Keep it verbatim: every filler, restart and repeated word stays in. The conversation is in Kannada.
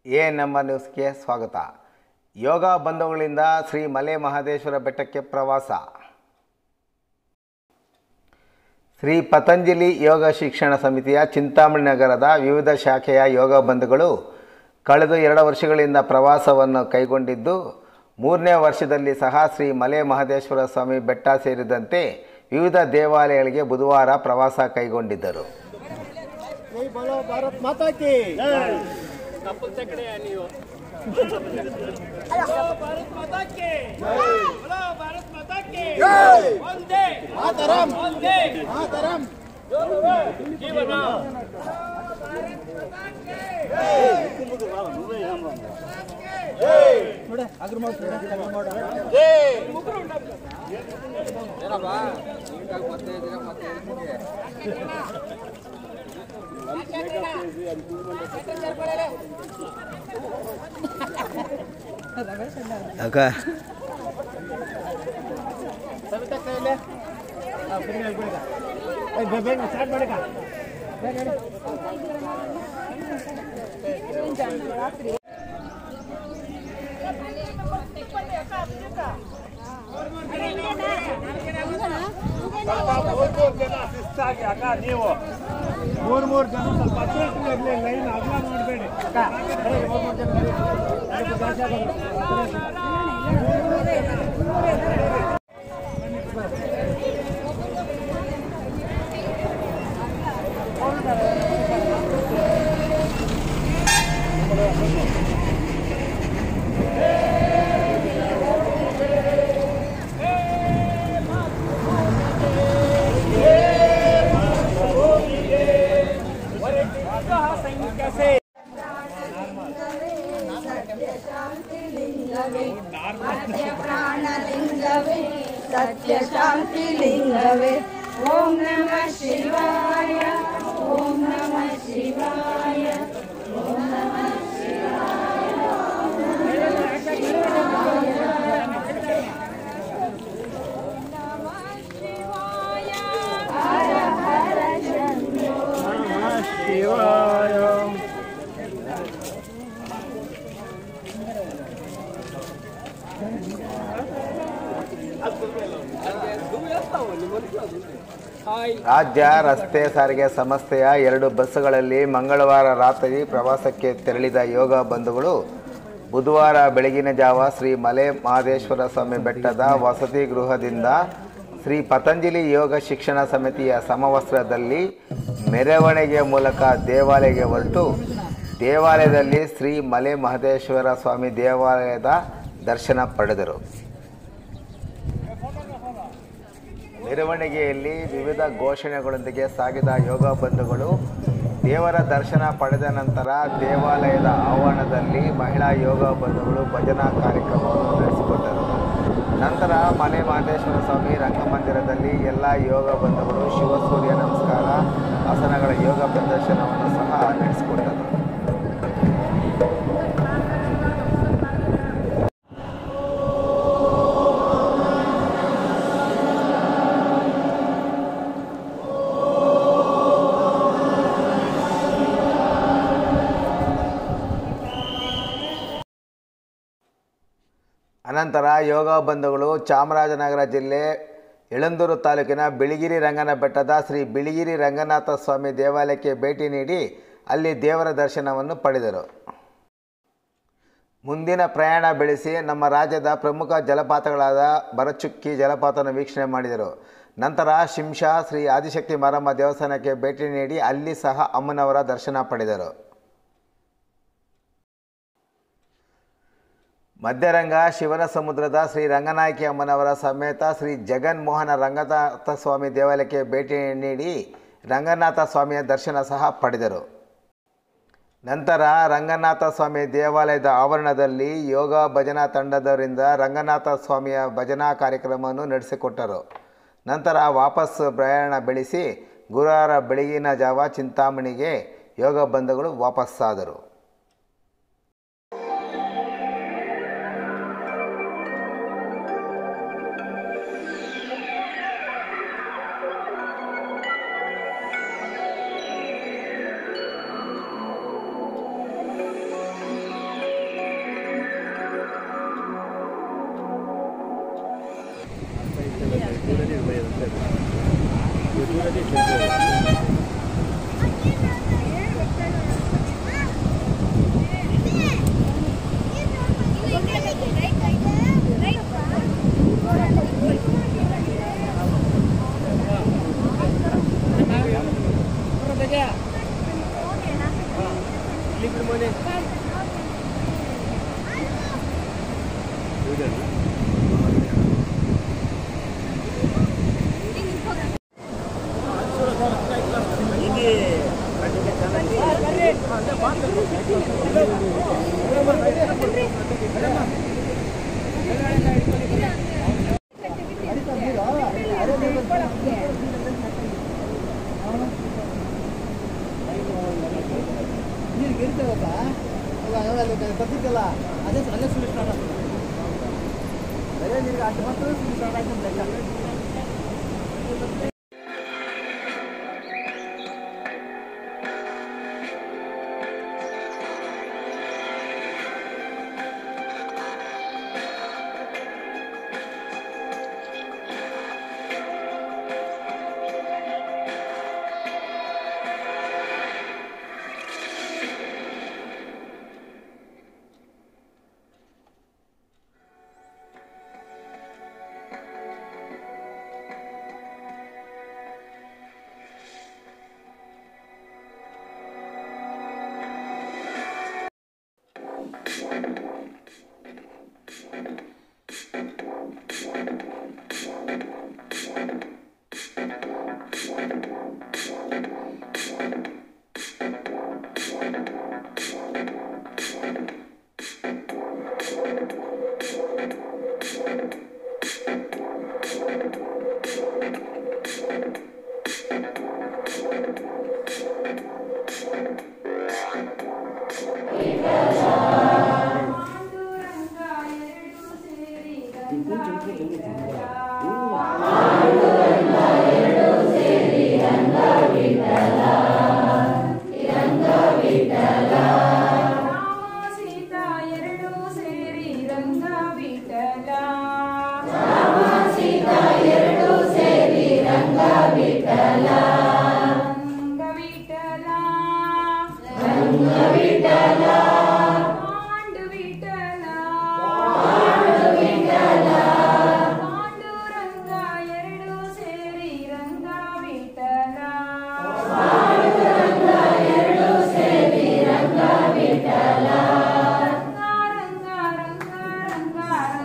ಎ ನಂಬರ್ ನ್ಯೂಸ್ಗೆ ಸ್ವಾಗತ. ಯೋಗ ಬಂಧುಗಳಿಂದ ಶ್ರೀ ಮಲೆ ಮಹದೇಶ್ವರ ಬೆಟ್ಟಕ್ಕೆ ಪ್ರವಾಸ. ಶ್ರೀ ಪತಂಜಲಿ ಯೋಗ ಶಿಕ್ಷಣ ಸಮಿತಿಯ ಚಿಂತಾಮಣಿ ನಗರದ ವಿವಿಧ ಶಾಖೆಯ ಯೋಗ ಬಂಧುಗಳು ಕಳೆದ ಎರಡು ವರ್ಷಗಳಿಂದ ಪ್ರವಾಸವನ್ನು ಕೈಗೊಂಡಿದ್ದು, ಮೂರನೇ ವರ್ಷದಲ್ಲಿ ಸಹ ಶ್ರೀ ಮಲೆ ಮಹದೇಶ್ವರ ಸ್ವಾಮಿ ಬೆಟ್ಟ ಸೇರಿದಂತೆ ವಿವಿಧ ದೇವಾಲಯಗಳಿಗೆ ಬುಧವಾರ ಪ್ರವಾಸ ಕೈಗೊಂಡಿದ್ದರು. ನೀವು ಮೂರ್ ಮೂರ್ ಜನ ಸ್ವಲ್ಪ ಲೈನ್ ಅಗಲ ಮಾಡಬೇಡಿ. सत्य शांति लिंगवे ओम नमः शिवाय ओम नमः शिवाय ओम नमः शिवाय हर हर शंभो नमः शिवाय. ರಾಜ್ಯ ರಸ್ತೆ ಸಾರಿಗೆ ಸಂಸ್ಥೆಯ ಎರಡು ಬಸ್ಸುಗಳಲ್ಲಿ ಮಂಗಳವಾರ ರಾತ್ರಿ ಪ್ರವಾಸಕ್ಕೆ ತೆರಳಿದ ಯೋಗ ಬಂಧುಗಳು ಬುಧವಾರ ಬೆಳಗಿನ ಜಾವ ಶ್ರೀ ಮಲೆ ಮಹದೇಶ್ವರ ಸ್ವಾಮಿ ಬೆಟ್ಟದ ವಸತಿ ಗೃಹದಿಂದ ಶ್ರೀ ಪತಂಜಲಿ ಯೋಗ ಶಿಕ್ಷಣ ಸಮಿತಿಯ ಸಮವಸ್ತ್ರದಲ್ಲಿ ಮೆರವಣಿಗೆ ಮೂಲಕ ದೇವಾಲಯಕ್ಕೆ ಹೊರಟು ದೇವಾಲಯದಲ್ಲಿ ಶ್ರೀ ಮಲೆ ಮಹದೇಶ್ವರ ಸ್ವಾಮಿ ದೇವಾಲಯದ ದರ್ಶನ ಪಡೆದರು. ಮೆರವಣಿಗೆಯಲ್ಲಿ ವಿವಿಧ ಘೋಷಣೆಗಳೊಂದಿಗೆ ಸಾಗಿದ ಯೋಗ ಬಂಧುಗಳು ದೇವರ ದರ್ಶನ ಪಡೆದ ನಂತರ ದೇವಾಲಯದ ಆವರಣದಲ್ಲಿ ಮಹಿಳಾ ಯೋಗ ಬಂಧುಗಳು ಭಜನಾ ಕಾರ್ಯಕ್ರಮವನ್ನು ನಡೆಸಿಕೊಟ್ಟರು. ನಂತರ ಮಲೆ ಮಹದೇಶ್ವರ ಸ್ವಾಮಿ ರಂಗಮಂದಿರದಲ್ಲಿ ಎಲ್ಲ ಯೋಗ ಬಂಧುಗಳು ಶಿವಸೂರ್ಯ ನಮಸ್ಕಾರ ಆಸನಗಳ ಯೋಗ ಪ್ರದರ್ಶನವನ್ನು ಸಹ ನಡೆಸಿಕೊಟ್ಟರು. ಅನಂತರ ಯೋಗ ಬಂಧುಗಳು ಚಾಮರಾಜನಗರ ಜಿಲ್ಲೆ ಯಳಂದೂರು ತಾಲೂಕಿನ ಬಿಳಿಗಿರಿ ರಂಗನ ಬೆಟ್ಟದ ಶ್ರೀ ಬಿಳಿಗಿರಿ ರಂಗನಾಥ ಸ್ವಾಮಿ ದೇವಾಲಯಕ್ಕೆ ಭೇಟಿ ನೀಡಿ ಅಲ್ಲಿ ದೇವರ ದರ್ಶನವನ್ನು ಪಡೆದರು. ಮುಂದಿನ ಪ್ರಯಾಣ ಬೆಳೆಸಿ ನಮ್ಮ ರಾಜ್ಯದ ಪ್ರಮುಖ ಜಲಪಾತಗಳಾದ ಭರಚುಕ್ಕಿ ಜಲಪಾತವನ್ನು ವೀಕ್ಷಣೆ ಮಾಡಿದರು. ನಂತರ ಶಿಂಷಾ ಶ್ರೀ ಆದಿಶಕ್ತಿ ಮಾರಮ್ಮ ದೇವಸ್ಥಾನಕ್ಕೆ ಭೇಟಿ ನೀಡಿ ಅಲ್ಲಿ ಸಹ ಅಮ್ಮನವರ ದರ್ಶನ ಪಡೆದರು. ಮಧ್ಯರಂಗ ಶಿವನ ಸಮುದ್ರದ ಶ್ರೀ ರಂಗನಾಯಕಿ ಅಮ್ಮನವರ ಸಮೇತ ಶ್ರೀ ಜಗನ್ ಮೋಹನ ರಂಗನಾಥ ಸ್ವಾಮಿ ದೇವಾಲಯಕ್ಕೆ ಭೇಟಿ ನೀಡಿ ರಂಗನಾಥ ಸ್ವಾಮಿಯ ದರ್ಶನ ಸಹ ಪಡೆದರು. ನಂತರ ರಂಗನಾಥ ಸ್ವಾಮಿ ದೇವಾಲಯದ ಆವರಣದಲ್ಲಿ ಯೋಗ ಭಜನಾ ತಂಡದವರಿಂದ ರಂಗನಾಥ ಸ್ವಾಮಿಯ ಭಜನಾ ಕಾರ್ಯಕ್ರಮವನ್ನು ನಡೆಸಿಕೊಟ್ಟರು. ನಂತರ ವಾಪಸ್ ಪ್ರಯಾಣ ಬೆಳೆಸಿ ಗುರುವಾರ ಬೆಳಗಿನ ಜಾವ ಚಿಂತಾಮಣಿಗೆ ಯೋಗ ಬಂಧುಗಳು ವಾಪಸ್ಸಾದರು. ರಂಗ